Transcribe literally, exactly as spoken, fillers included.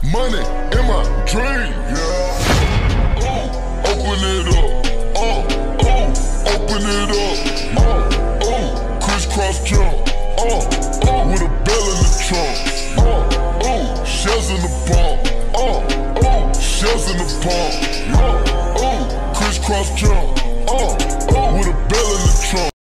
money in my dream, yeah. Ooh, open it up, uh, ooh, open it up, uh, ooh, crisscross jump, uh, uh, with a bell in the trunk, uh, ooh, shells in the palm, uh, ooh, shells in the palm, uh, ooh, crisscross jump, uh, uh, with a bell in the trunk.